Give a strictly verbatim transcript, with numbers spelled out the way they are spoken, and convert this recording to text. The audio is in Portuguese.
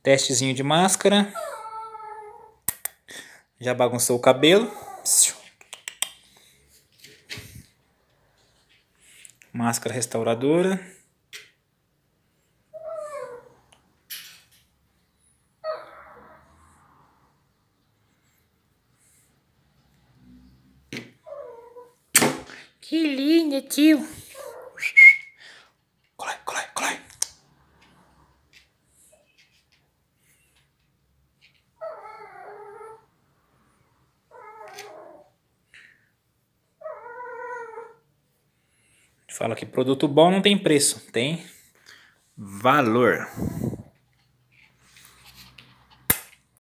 Testezinho de máscara. Já bagunçou o cabelo. Máscara restauradora. Que linda, tio. Colai, colai, colai. Fala que produto bom não tem preço, tem valor.